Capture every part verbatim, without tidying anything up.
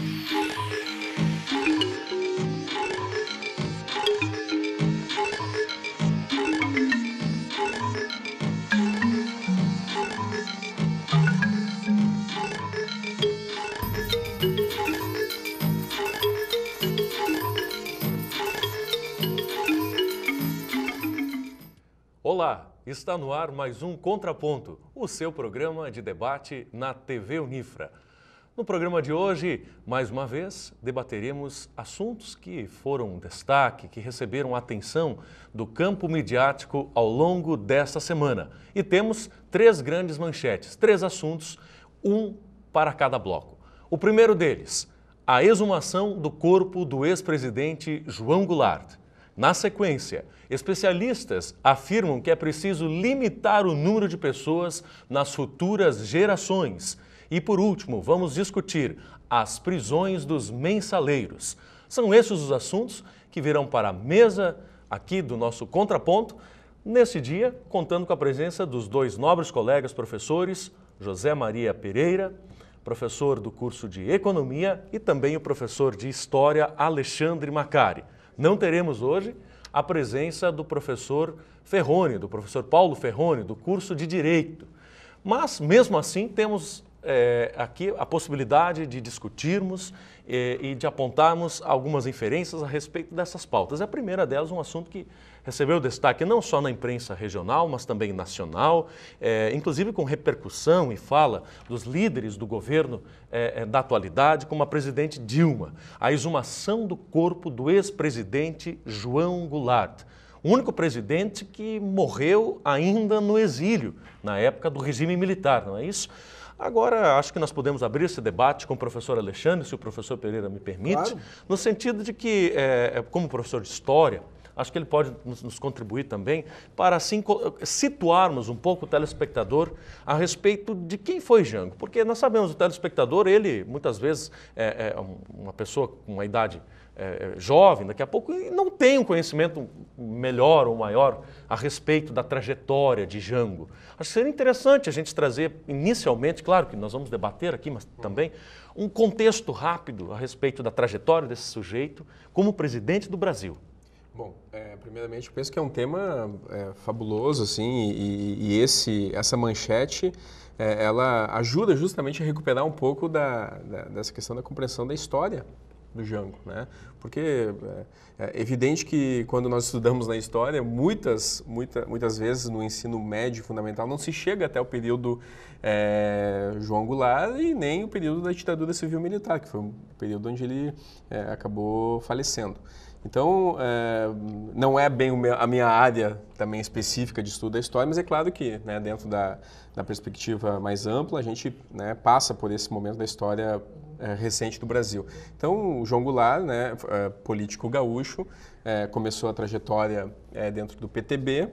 Olá, está no ar mais um Contraponto, o seu programa de debate na T V Unifra. No programa de hoje, mais uma vez, debateremos assuntos que foram um destaque, que receberam atenção do campo midiático ao longo desta semana. E temos três grandes manchetes, três assuntos, um para cada bloco. O primeiro deles, a exumação do corpo do ex-presidente João Goulart. Na sequência, especialistas afirmam que é preciso limitar o número de pessoas nas futuras gerações. E por último, vamos discutir as prisões dos mensaleiros. São esses os assuntos que virão para a mesa aqui do nosso Contraponto, nesse dia, contando com a presença dos dois nobres colegas professores, José Maria Pereira, professor do curso de Economia, e também o professor de História, Alexandre Macari. Não teremos hoje a presença do professor Ferroni, do professor Paulo Ferroni, do curso de Direito. Mas, mesmo assim, temos é, aqui a possibilidade de discutirmos é, e de apontarmos algumas inferências a respeito dessas pautas. A primeira delas, um assunto que recebeu destaque não só na imprensa regional, mas também nacional, é, inclusive com repercussão e fala dos líderes do governo é, da atualidade, como a presidente Dilma, a exumação do corpo do ex-presidente João Goulart, o único presidente que morreu ainda no exílio, na época do regime militar, não é isso? Agora, acho que nós podemos abrir esse debate com o professor Alexandre, se o professor Pereira me permite, claro. No sentido de que, é, como professor de História, acho que ele pode nos, nos contribuir também para, assim, situarmos um pouco o telespectador a respeito de quem foi Jango. Porque nós sabemos, o telespectador, ele, muitas vezes, é, é uma pessoa com uma idade é, jovem, daqui a pouco, não tem um conhecimento melhor ou maior a respeito da trajetória de Jango. Acho que seria interessante a gente trazer, inicialmente, claro que nós vamos debater aqui, mas também, um contexto rápido a respeito da trajetória desse sujeito como presidente do Brasil. Bom, é, primeiramente eu penso que é um tema é, fabuloso, assim, e, e esse, essa manchete, é, ela ajuda justamente a recuperar um pouco da, da, dessa questão da compreensão da história do Jango, né? Porque é, é evidente que quando nós estudamos na história, muitas, muita, muitas vezes no ensino médio fundamental não se chega até o período é, João Goulart e nem o período da ditadura civil-militar, que foi um período onde ele é, acabou falecendo. Então, é, não é bem meu, a minha área também específica de estudo da história, mas é claro que, né, dentro da, da perspectiva mais ampla, a gente, né, passa por esse momento da história é, recente do Brasil. Então, o João Goulart, né, é, político gaúcho, é, começou a trajetória é, dentro do P T B,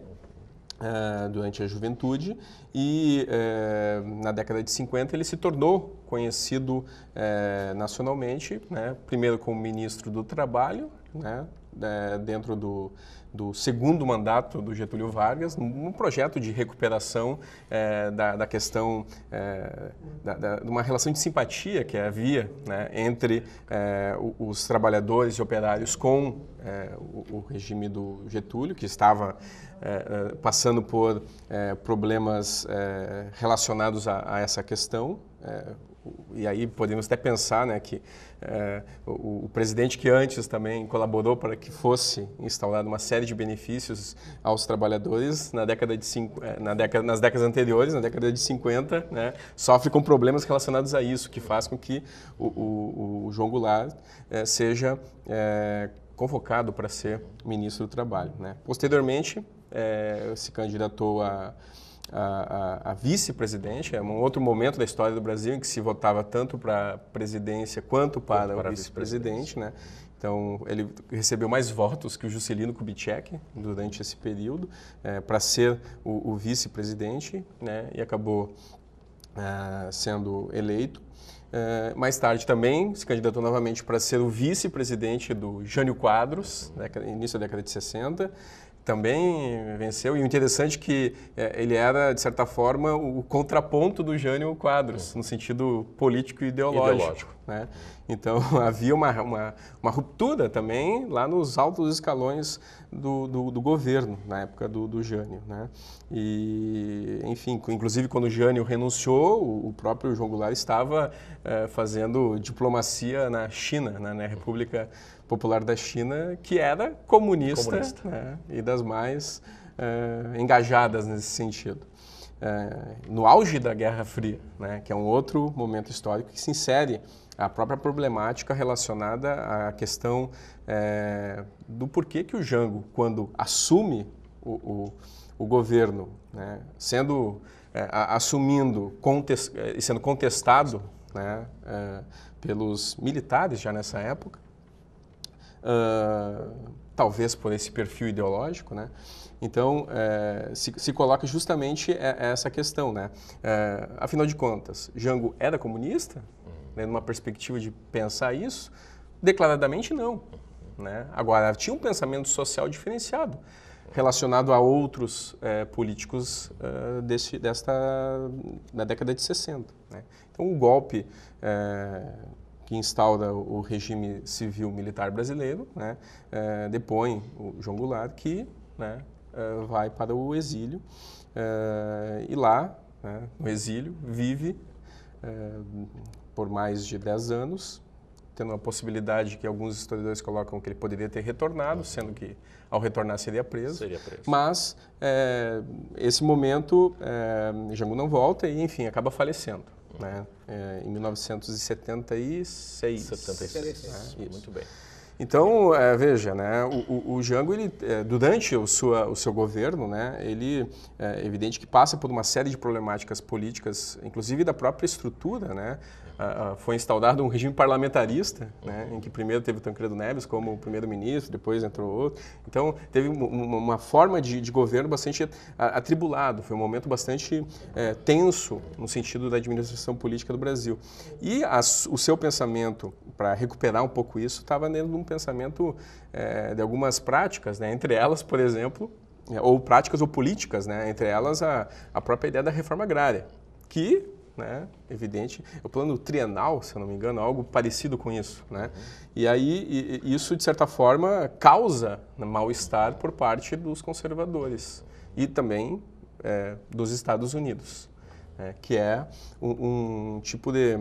Uh, durante a juventude e uh, na década de cinquenta ele se tornou conhecido uh, nacionalmente, né, primeiro como ministro do Trabalho, né, uh, dentro do, do segundo mandato do Getúlio Vargas, num projeto de recuperação uh, da, da questão, uh, da, da, de uma relação de simpatia que havia, né, entre uh, os trabalhadores e operários com uh, o, o regime do Getúlio, que estava É, passando por é, problemas é, relacionados a, a essa questão. É, e aí podemos até pensar, né, que é, o, o presidente que antes também colaborou para que fosse instaurada uma série de benefícios aos trabalhadores na década de cinco, na década, nas décadas anteriores, na década de cinquenta, né, sofre com problemas relacionados a isso, que faz com que o, o, o João Goulart é, seja é, convocado para ser ministro do Trabalho, né. Posteriormente, É, se candidatou a, a, a, a vice-presidente. É um outro momento da história do Brasil em que se votava tanto para a presidência quanto para, para o vice-presidente, né? Então, ele recebeu mais votos que o Juscelino Kubitschek durante esse período é, para ser o, o vice-presidente, né? E acabou é, sendo eleito. É, mais tarde também se candidatou novamente para ser o vice-presidente do Jânio Quadros, né, início da década de sessenta. Também venceu, e o interessante é que é, ele era, de certa forma, o contraponto do Jânio Quadros, no sentido político e ideológico. ideológico. né? Então, havia uma, uma, uma ruptura também lá nos altos escalões do, do, do governo, na época do, do Jânio, né? E, enfim, inclusive quando o Jânio renunciou, o, o próprio João Goulart estava eh, fazendo diplomacia na China, né? Na República Popular da China, que era comunista, comunista. Né? E das mais eh, engajadas nesse sentido. É, no auge da Guerra Fria, né, que é um outro momento histórico que se insere a própria problemática relacionada à questão é, do porquê que o Jango, quando assume o, o, o governo, né, sendo é, assumindo contest, e sendo contestado, né, é, pelos militares já nessa época, uh, talvez por esse perfil ideológico, né? Então, é, se, se coloca justamente essa questão, né? É, afinal de contas, Jango era comunista, uhum. né, numa perspectiva de pensar isso? Declaradamente não. Né? Agora, tinha um pensamento social diferenciado, relacionado a outros é, políticos é, desse, desta, da década de sessenta. Né? Então, o golpe é, que instaura o regime civil-militar brasileiro, né, é, depõe o João Goulart, que, né, Uh, vai para o exílio uh, e lá, né, no exílio, vive uh, por mais de dez anos, tendo a possibilidade que alguns historiadores colocam que ele poderia ter retornado, sendo que ao retornar seria preso. Seria preso. Mas uh, esse momento, uh, Jango não volta e, enfim, acaba falecendo. Uhum. Né, uh, em mil novecentos e setenta e seis. setenta e seis, né, muito bem. Então, é, veja, né, o, o, o Jango, ele, é, durante o, sua, o seu governo, né, ele é evidente que passa por uma série de problemáticas políticas, inclusive da própria estrutura, né, a, a, foi instaurado um regime parlamentarista, né, em que primeiro teve o Tancredo Neves como primeiro-ministro, depois entrou outro. Então, teve uma, uma forma de, de governo bastante atribulado, foi um momento bastante é, tenso no sentido da administração política do Brasil. E a, o seu pensamento, para recuperar um pouco isso, estava dentro de um pensamento é, de algumas práticas, né? Entre elas, por exemplo, ou práticas ou políticas, né? Entre elas a, a própria ideia da reforma agrária, que, né, evidente, é o plano trienal, se eu não me engano, algo parecido com isso. Né? Uhum. E aí e, isso, de certa forma, causa mal-estar por parte dos conservadores e também é, dos Estados Unidos, né? Que é um, um tipo de...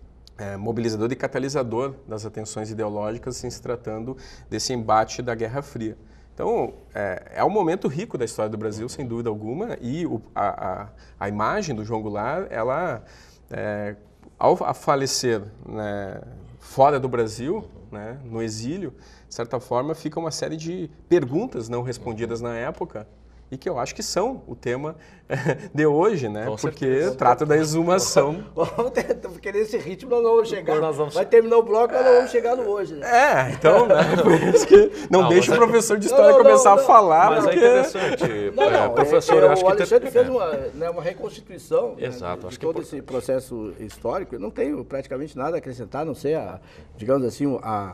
É, mobilizador e catalisador das atenções ideológicas em se tratando desse embate da Guerra Fria. Então, é, é um momento rico da história do Brasil, sem dúvida alguma, e o, a, a, a imagem do João Goulart, ela, é, ao falecer, né, fora do Brasil, né, no exílio, de certa forma, fica uma série de perguntas não respondidas na época, e que eu acho que são o tema de hoje, né? Com Porque certeza. Trata da exumação. Porque nesse ritmo nós não vamos chegar. Nós vamos... Vai terminar o bloco, nós não vamos chegar no hoje. Né? É, então, né? Por isso que não, não deixa o professor de história não, não, começar não, a falar. Mas porque... é interessante. Não, não, é, professor, é, eu acho o que Alexandre fez uma, né, uma reconstituição. Exato, né, acho de todo que esse processo histórico. Eu não tenho praticamente nada a acrescentar, a não ser, a, digamos assim, a...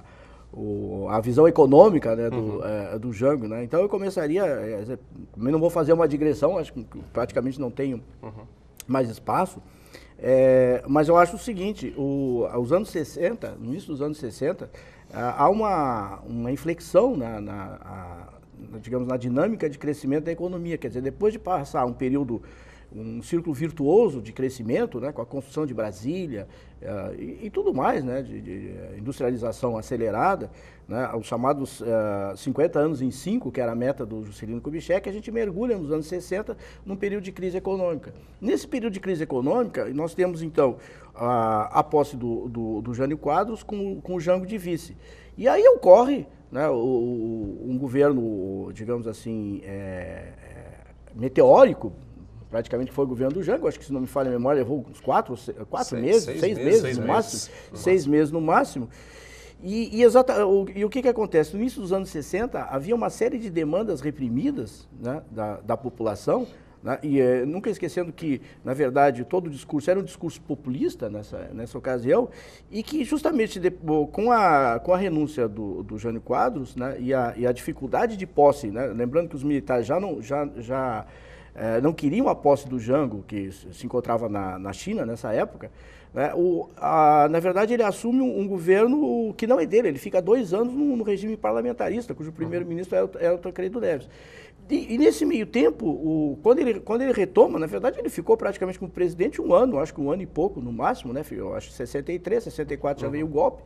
O, a visão econômica, né, do, uhum. é, do Jango, né? Então eu começaria, é, também não vou fazer uma digressão, acho que praticamente não tenho uhum. mais espaço, é, mas eu acho o seguinte, o, os anos sessenta, no início dos anos sessenta, há uma, uma inflexão na, na, a, digamos, na dinâmica de crescimento da economia, quer dizer, depois de passar um período, um círculo virtuoso de crescimento, né, com a construção de Brasília uh, e, e tudo mais, né, de, de industrialização acelerada, né, os chamados uh, cinquenta anos em cinco, que era a meta do Juscelino Kubitschek, a gente mergulha nos anos sessenta num período de crise econômica. Nesse período de crise econômica, nós temos, então, a, a posse do, do, do Jânio Quadros com, com o Jango de vice. E aí ocorre, né, o, o, um governo, digamos assim, é, é, meteórico, praticamente foi o governo do Jango, acho que se não me falha a memória, levou uns quatro, quatro seis, meses, seis, seis meses, meses no máximo, meses. seis meses no máximo. E, e, exata, o, e o que que acontece? No início dos anos sessenta, havia uma série de demandas reprimidas, né, da, da população, né, e é, nunca esquecendo que, na verdade, todo o discurso era um discurso populista nessa, nessa ocasião, e que justamente de, com, a, com a renúncia do, do Jânio Quadros, né, e, a, e a dificuldade de posse, né, lembrando que os militares já não... Já, já eh, não queriam a posse do Jango, que se encontrava na, na China nessa época, né, o, a, na verdade ele assume um, um governo que não é dele, ele fica dois anos no, no regime parlamentarista, cujo primeiro-ministro era, era o Tancredo Neves. E, e nesse meio tempo, o, quando, ele, quando ele retoma, na verdade ele ficou praticamente como presidente um ano, acho que um ano e pouco no máximo, né, eu acho que sessenta e três, sessenta e quatro já veio o golpe.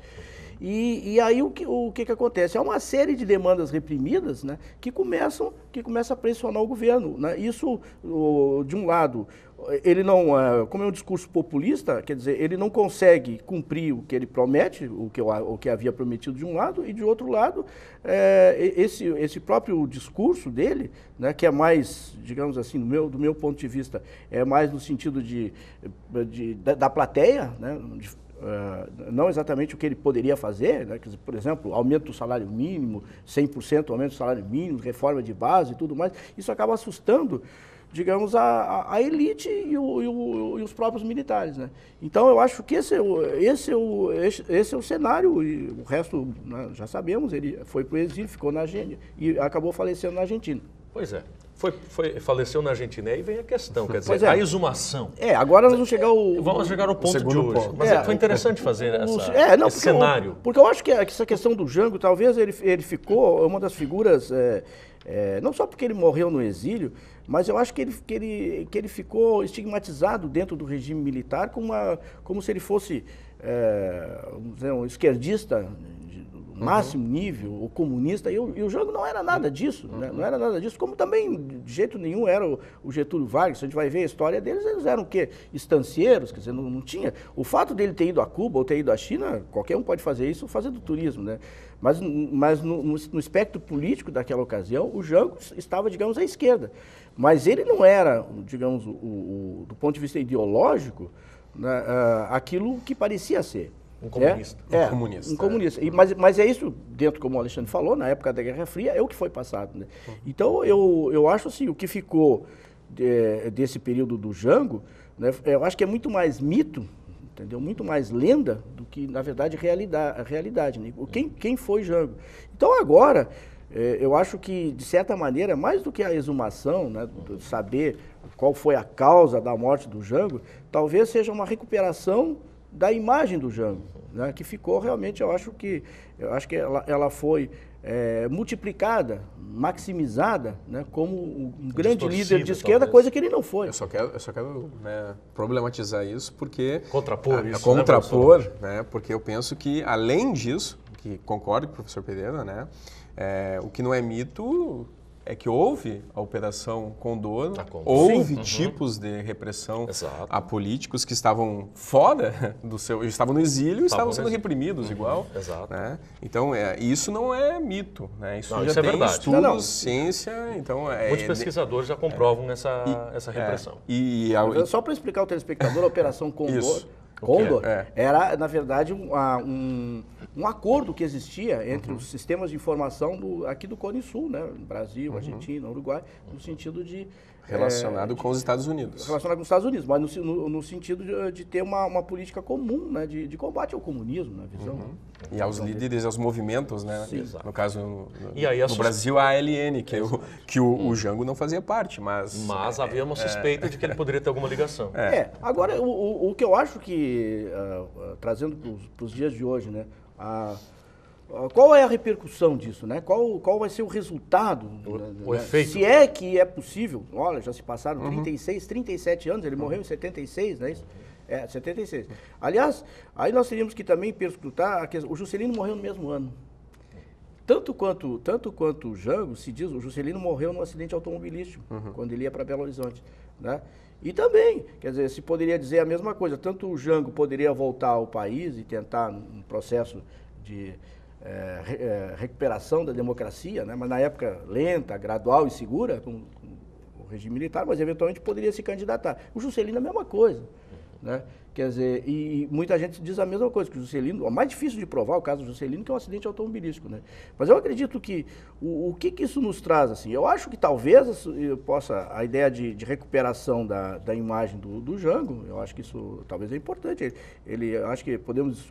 E, e aí o que, o que que acontece? É uma série de demandas reprimidas, né, que começam, que começam a pressionar o governo, né? Isso, o, de um lado, ele não, como é um discurso populista, quer dizer, ele não consegue cumprir o que ele promete, o que, o que havia prometido de um lado, e de outro lado, é, esse, esse próprio discurso dele, né, que é mais, digamos assim, do meu, do meu ponto de vista, é mais no sentido de, de, da, da plateia, né, de, Uh, não exatamente o que ele poderia fazer, né? Quer dizer, por exemplo, aumento do salário mínimo, cem por cento aumento do salário mínimo, reforma de base e tudo mais, isso acaba assustando, digamos, a, a elite e, o, e, o, e os próprios militares, né? Então, eu acho que esse é o, esse é o, esse, esse é o cenário, e o resto, né, já sabemos, ele foi para o exílio, ficou na Argentina e acabou falecendo na Argentina. Pois é. Foi, foi, faleceu na Argentina, e aí vem a questão, quer dizer, é. a exumação. É, agora nós vamos chegar ao... Vamos chegar ao ponto de hoje. Ponto. Mas é, foi interessante fazer o, essa, é, não, esse porque cenário. Eu, porque eu acho que essa questão do Jango, talvez ele, ele ficou uma das figuras, é, é, não só porque ele morreu no exílio, mas eu acho que ele, que ele, que ele ficou estigmatizado dentro do regime militar como, uma, como se ele fosse é, vamos dizer, um esquerdista máximo nível, o comunista, e o, e o Jango não era nada disso, uhum. né? Não era nada disso, como também de jeito nenhum era o, o Getúlio Vargas. Se a gente vai ver a história deles, eles eram o quê? Estancieiros, quer dizer, não, não tinha... O fato dele ter ido a Cuba ou ter ido à China, qualquer um pode fazer isso fazendo turismo, né? Mas, mas no, no, no espectro político daquela ocasião, o Jango estava, digamos, à esquerda. Mas ele não era, digamos, o, o, do ponto de vista ideológico, né, uh, aquilo que parecia ser. Um comunista. É, um comunista. Um comunista. E, mas, mas é isso, dentro, como o Alexandre falou, na época da Guerra Fria, é o que foi passado. Né? Então, eu, eu acho assim, o que ficou de, desse período do Jango, né, eu acho que é muito mais mito, entendeu? Muito mais lenda do que, na verdade, realidade. realidade né? quem, quem foi Jango? Então, agora, é, eu acho que, de certa maneira, mais do que a exumação, né, saber qual foi a causa da morte do Jango, talvez seja uma recuperação da imagem do Jango, né, que ficou realmente, eu acho que, eu acho que ela, ela foi é, multiplicada, maximizada, né, como um grande líder de esquerda, talvez. Coisa que ele não foi. Eu só quero, eu só quero né, problematizar isso porque... Contrapor a, isso, Contrapor, né, né, porque eu penso que, além disso, que concordo com o professor Pereira, né, é, o que não é mito... é que houve a Operação Condor, houve Sim. tipos uhum. de repressão Exato. a políticos que estavam fora do seu... estavam no exílio e estavam sendo reprimidos uhum. igual. Exato. Né? Então, é, isso não é mito. Né? Isso não, já isso tem é verdade. estudos, não, não. ciência... Então, é, Muitos pesquisadores já comprovam é, essa, e, essa repressão. É, e, e, Só para explicar ao telespectador, a Operação Condor... Isso. Condor é. era, na verdade, um, um, um acordo que existia entre uhum. os sistemas de informação do, aqui do Cone Sul, né? Brasil, uhum. Argentina, Uruguai, no sentido de... Relacionado é, de, com os Estados Unidos. Relacionado com os Estados Unidos, mas no, no, no sentido de, de ter uma, uma política comum, né? de, de combate ao comunismo, na visão. Uhum. E aos líderes, aos movimentos, né? Sim, no caso, no, e aí, no Brasil, a A L N, que, o, que o, o Jango não fazia parte, mas... Mas é, havia uma suspeita é, de que ele poderia ter alguma ligação. É, é agora, o, o, o que eu acho que, uh, uh, trazendo para os dias de hoje, né? A, Qual é a repercussão disso, né? Qual, qual vai ser o resultado? O, né? o efeito. Se é que é possível, olha, já se passaram uhum. trinta e seis, trinta e sete anos, ele uhum. morreu em setenta e seis, não é isso? É, setenta e seis. Aliás, aí nós teríamos que também perscrutar, a questão, o Juscelino morreu no mesmo ano. Tanto quanto, tanto quanto o Jango, se diz, o Juscelino morreu num acidente automobilístico, uhum. quando ele ia para Belo Horizonte, né? E também, quer dizer, se poderia dizer a mesma coisa, tanto o Jango poderia voltar ao país e tentar um processo de... É, re, é, recuperação da democracia, né? Mas na época lenta, gradual e segura, com, com o regime militar, mas eventualmente poderia se candidatar. O Juscelino é a mesma coisa, né? Quer dizer, e, e muita gente diz a mesma coisa, que o Juscelino, o mais difícil de provar o caso do Juscelino, que é um acidente automobilístico, né? Mas eu acredito que, o, o que, que isso nos traz, assim? Eu acho que talvez eu possa, a ideia de, de recuperação da, da imagem do, do Jango, eu acho que isso talvez é importante. Ele, ele eu acho que podemos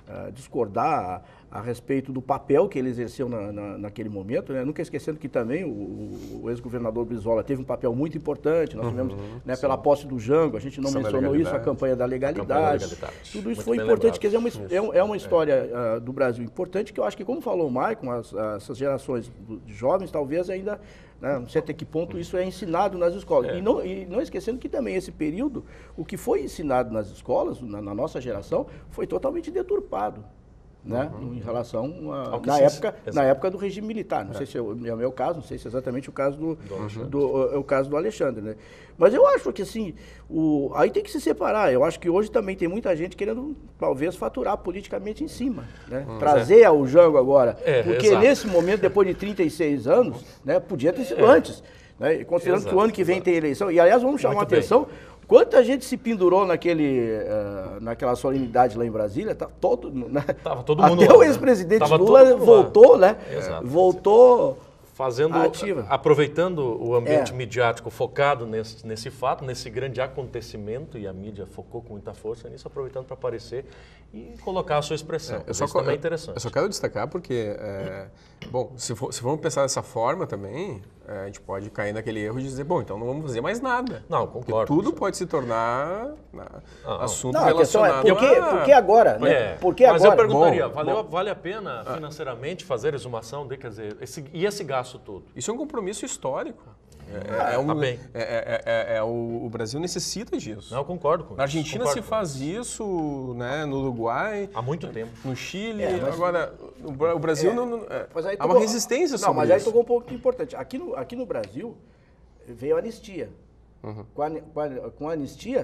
uh, discordar a, a respeito do papel que ele exerceu na, na, naquele momento, né? Nunca esquecendo que também o, o ex-governador Brizola teve um papel muito importante, nós tivemos, uhum, né, pela posse do Jango, a gente não São mencionou isso, a campanha da legalidade, campanha da legalidade. Tudo isso muito foi importante, quer dizer, é uma, é uma história uh, do Brasil importante, que eu acho que, como falou o Maicon, as, essas gerações de jovens talvez ainda, né, não sei até que ponto isso é ensinado nas escolas. É. E, não, e não esquecendo que também esse período, o que foi ensinado nas escolas, na, na nossa geração, foi totalmente deturpado. Né, uhum. Em relação a, na, época, na época do regime militar. Não é. sei se é o, é o meu caso, não sei se é exatamente o caso do, do, do, é o caso do Alexandre. Né? Mas eu acho que assim, o, aí tem que se separar. Eu acho que hoje também tem muita gente querendo, talvez, faturar politicamente em cima. Né? Hum, Trazer é. ao Jango agora. É, porque exato. nesse momento, depois de trinta e seis anos, né, podia ter sido é. antes. Né? Considerando exato, que o ano que vem exato. tem eleição. E, aliás, vamos chamar Muito a atenção... Bem. Quanta gente se pendurou naquele, uh, naquela solenidade lá em Brasília, tá todo, né? Tava todo mundo Até lá, o ex-presidente né? Lula voltou, lá. né? Exato. Voltou fazendo, ativa. aproveitando o ambiente é. midiático focado nesse, nesse fato, nesse grande acontecimento, e a mídia focou com muita força nisso, aproveitando para aparecer e colocar a sua expressão. É, só, isso também é interessante. Eu só quero destacar porque, é, bom, se, for, se vamos pensar dessa forma também, é, a gente pode cair naquele erro de dizer, bom, então não vamos fazer mais nada. Não, concordo. Porque tudo pode se tornar na, ah, assunto não, relacionado a... Porque, a... porque agora, né? É, porque mas agora... eu perguntaria, bom, valeu, bom. vale a pena financeiramente fazer a exumação, de, quer dizer, esse, e esse gasto todo? Isso é um compromisso histórico. É, é, um, tá bem. é, é, é, é o, o Brasil necessita disso. Não, eu concordo com isso. Na Argentina concordo se faz isso, né, no Uruguai. Há muito tempo. No Chile. É, mas, agora, o Brasil é, não, não, é, há tocou, uma resistência sobre não, mas isso. aí tocou um ponto importante. Aqui no, aqui no Brasil veio a anistia. Uhum. Com, a, com, a, com a anistia,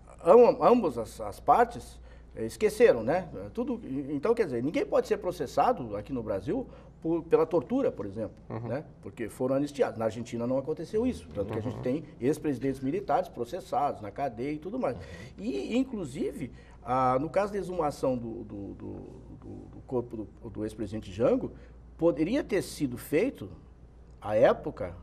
am, ambas as, as partes esqueceram, né? Tudo, então, quer dizer, ninguém pode ser processado aqui no Brasil por, pela tortura, por exemplo, uhum. né? Porque foram anistiados. Na Argentina não aconteceu isso, tanto uhum. que a gente tem ex-presidentes militares processados na cadeia e tudo mais. E, inclusive, ah, no caso da exumação do, do, do, do corpo do, do ex-presidente Jango, poderia ter sido feito, à época,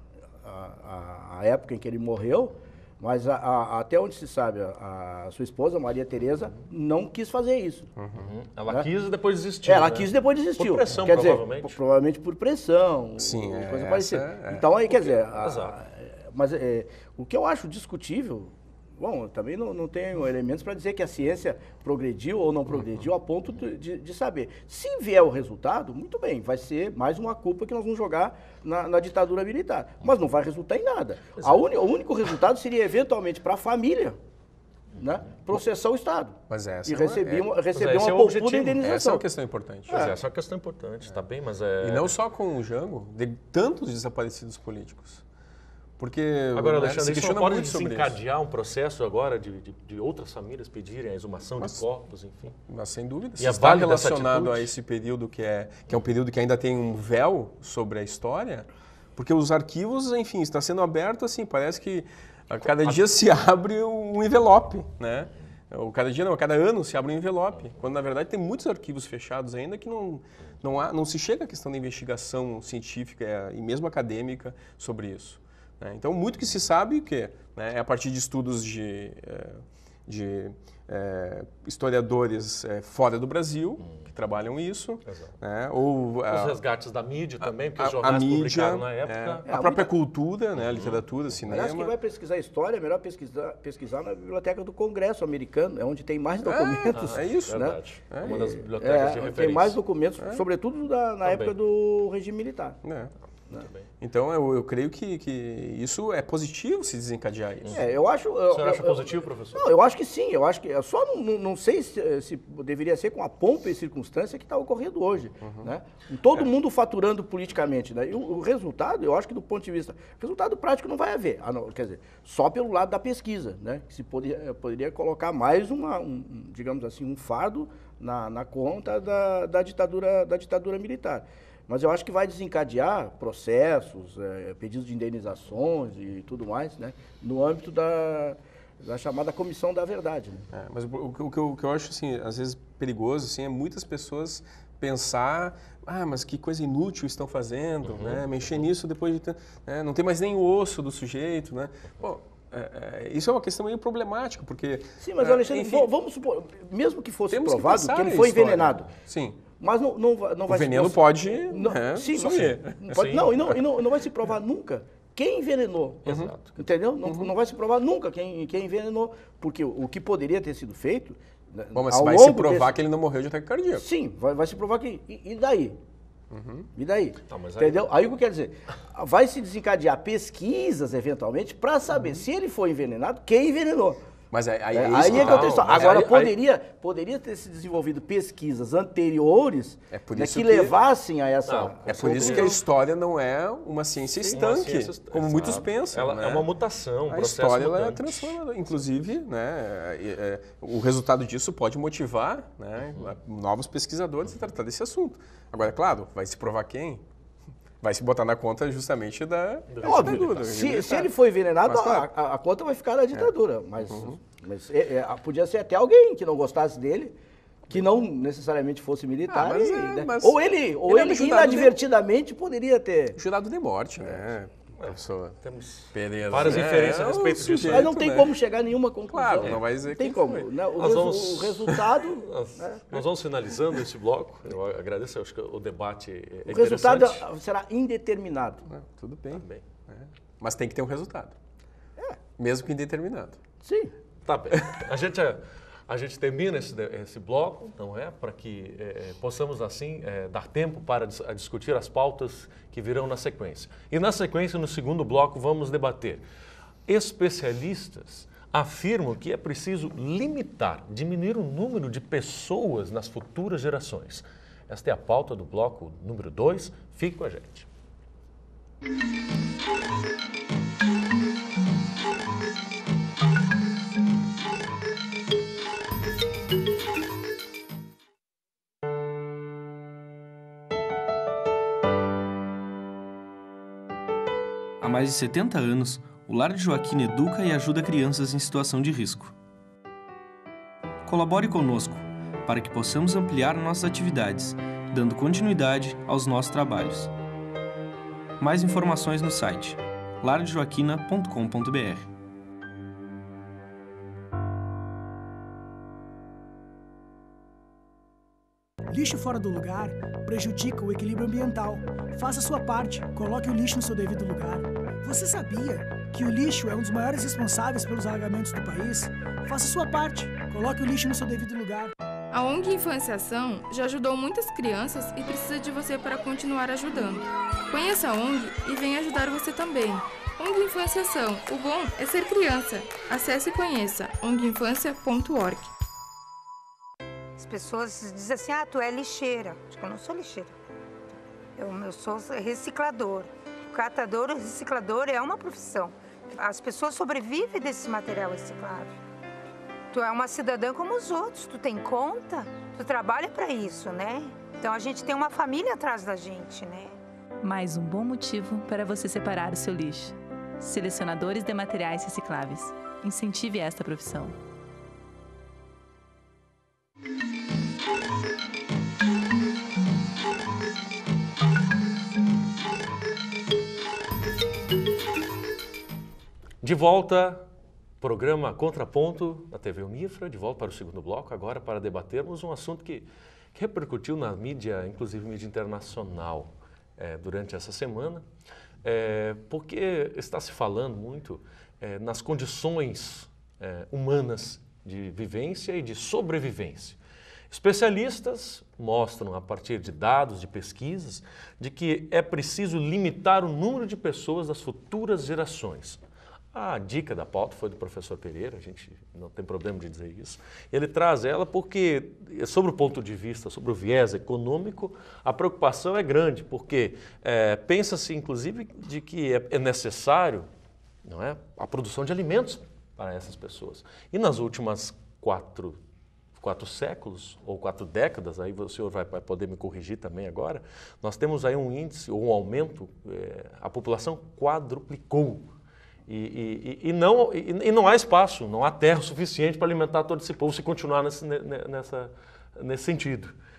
a, a, a época em que ele morreu, mas a, a, até onde se sabe, a, a sua esposa, Maria Tereza, não quis fazer isso. Uhum. Ela né? quis e depois desistiu. É, ela né? quis e depois desistiu. Por pressão, quer provavelmente. Dizer, provavelmente por pressão, Sim, é, coisa parecida. É, então, aí, Porque, quer dizer, a, exato. mas é, o que eu acho discutível, bom, eu também não, não tenho elementos para dizer que a ciência progrediu ou não progrediu, uhum. a ponto de, de saber. Se vier o resultado, muito bem, vai ser mais uma culpa que nós vamos jogar na, na ditadura militar. Mas não vai resultar em nada. A uni, o único resultado seria, eventualmente, para a família, né, processar o Estado. Mas essa e receber, é, receber é, uma é poupuda indenização. Essa é uma questão importante. Pois é, essa é uma questão importante, está bem, mas é... E não só com o Jango, de tantos desaparecidos políticos. Porque agora, né, Alexandre, se isso não pode sobre desencadear isso. um processo agora de, de, de outras famílias pedirem a exumação mas, de corpos, enfim? Mas sem dúvida. E se é está válido relacionado a esse período que é, que é um período que ainda tem um véu sobre a história, porque os arquivos, enfim, está sendo aberto assim, parece que a cada dia se abre um envelope, né? Ou cada dia não, a cada ano se abre um envelope, quando na verdade tem muitos arquivos fechados ainda que não, não, há, não se chega à questão da investigação científica e mesmo acadêmica sobre isso. Então, muito que se sabe que né, é a partir de estudos de, de é, historiadores é, fora do Brasil, hum. que trabalham isso. Né, ou, os a, resgates da mídia também, porque a, os jornais a mídia, publicaram na época. É, a própria cultura, né, a literatura, uhum. cinema. Aliás, quem vai pesquisar história, é melhor pesquisar, pesquisar na Biblioteca do Congresso americano, é onde tem mais documentos. É, é isso. Né? Verdade. É uma das bibliotecas é, de referência. Tem mais documentos, é. sobretudo da, na Também. época do regime militar. É. Então, eu, eu creio que, que isso é positivo se desencadear isso. É, eu acho... O senhor acha positivo, professor? Não, eu acho que sim. Eu acho que eu só não, não sei se, se deveria ser com a pompa e circunstância que está ocorrendo hoje. Uhum. Né? Todo é. mundo faturando politicamente. Né? E o, o resultado, eu acho que do ponto de vista... Resultado prático não vai haver. Ah, não, quer dizer, só pelo lado da pesquisa. Né? Que se poderia, poderia colocar mais, uma, um, digamos assim, um fardo na, na conta da, da, ditadura, da ditadura militar. Mas eu acho que vai desencadear processos, é, pedidos de indenizações e tudo mais, né, no âmbito da, da chamada Comissão da Verdade. Né? É, mas o, o, que eu, o que eu acho, assim, às vezes perigoso, assim, é muitas pessoas pensar, ah, mas que coisa inútil estão fazendo, uhum. né, mexer nisso depois de... Né, não tem mais nem o osso do sujeito, né? Pô, é, é, isso é uma questão meio problemática, porque... Sim, mas, é, Alexandre, enfim, vamos supor, mesmo que fosse temos que provado pensar que ele na foi história. envenenado, Sim. mas não, não, vai- não vai O veneno se... pode Não, é, sim, sumir. não, pode- Sim. não, e não, e não, não vai se provar nunca quem envenenou. Exato. Entendeu? Não, não vai se provar nunca quem, quem envenenou, porque o, o que poderia ter sido feito... né, Bom, mas ao vai se longo provar desse- que ele não morreu de ataque cardíaco. Sim, vai, vai se provar que... E, e daí? E daí? Tá, mas aí- Entendeu? Aí o que quer dizer? Vai se desencadear pesquisas, eventualmente, para Uhum. saber se ele foi envenenado, quem envenenou. Mas aí, aí, É, isso aí é que eu tá- tenho só. mas Agora, aí- poderia, poderia ter se desenvolvido pesquisas anteriores É por né, isso que, que- levassem a essa... Não, É por isso que a história não é uma ciência Sim, estanque, uma ciência- como exato. muitos pensam. Ela né? é uma mutação, um A processo história ela é mutante. transformadora. Inclusive, né, é, é, o resultado disso pode motivar, né, novos pesquisadores a tratar desse assunto. Agora, é claro, vai se provar quem? Vai se botar na conta justamente da, É da óbvio, ditadura. se, se ele foi envenenado, Mas, claro. a, a- a conta vai ficar na ditadura. Mas, mas é, é, podia ser até alguém que não gostasse dele, que não necessariamente fosse militar. Ah, mas e, é, né, mas ou ele, ou ele é ele jurado de- inadvertidamente poderia ter... Jurado de morte, né, professor? Temos Beleza. várias É, inferências a é o respeito disso. sujeito, Mas não tem né? como chegar a nenhuma conclusão. Claro, não vai dizer Não tem quem como. foi. né? O, Nós resu- vamos- o resultado... Nós, nós vamos finalizando esse bloco. Eu agradeço, eu acho que o debate é O resultado interessante. será indeterminado. Ah, tudo bem. Bem, É. Mas tem que ter um resultado. Mesmo que indeterminado. Sim. tá bem. A gente, a gente termina esse, esse bloco, não é? Para que eh, possamos, assim, eh, dar tempo para dis- a discutir as pautas que virão na sequência. E na sequência, no segundo bloco, vamos debater. Especialistas afirmam que é preciso limitar, diminuir o número de pessoas nas futuras gerações. Esta é a pauta do bloco número dois. Fique com a gente. Há mais de setenta anos, o Lar de Joaquina educa e ajuda crianças em situação de risco. Colabore conosco para que possamos ampliar nossas atividades, dando continuidade aos nossos trabalhos. Mais informações no site lar de joaquina ponto com ponto b r. Lixo fora do lugar prejudica o equilíbrio ambiental. Faça sua parte, coloque o lixo no seu devido lugar. Você sabia que o lixo é um dos maiores responsáveis pelos alagamentos do país? Faça sua parte, coloque o lixo no seu devido lugar. A O N G Influenciação já ajudou muitas crianças e precisa de você para continuar ajudando. Conheça a O N G e venha ajudar você também. O N G Influenciação, o bom é ser criança. Acesse e conheça o n g infância ponto org. As pessoas dizem assim, ah, tu é lixeira. Acho que eu não sou lixeira. Eu, eu sou reciclador. O catador, o reciclador é uma profissão. As pessoas sobrevivem desse material reciclável. Tu é uma cidadã como os outros, tu tem conta, tu trabalha para isso, né? Então a gente tem uma família atrás da gente, né? Mais um bom motivo para você separar o seu lixo. Selecionadores de materiais recicláveis. Incentive esta profissão. De volta, programa Contraponto da T V Unifra, de volta para o segundo bloco, agora para debatermos um assunto que, que repercutiu na mídia, inclusive mídia internacional, é, durante essa semana, é, porque está se falando muito é, nas condições é, humanas de vivência e de sobrevivência. Especialistas mostram, a partir de dados, de pesquisas, de que é preciso limitar o número de pessoas das futuras gerações. A dica da pauta foi do professor Pereira, a gente não tem problema de dizer isso. Ele traz ela porque, sobre o ponto de vista, sobre o viés econômico, a preocupação é grande, porque é, pensa-se, inclusive, de que é, é necessário, não é, a produção de alimentos para essas pessoas. E nas últimas quatro, quatro séculos, ou quatro décadas, aí o senhor vai, vai poder me corrigir também agora, nós temos aí um índice, ou um aumento, é, a população quadruplicou. E, e, e, não, e, e não há espaço, não há terra suficiente para alimentar todo esse povo se continuar nesse, nessa, nesse sentido.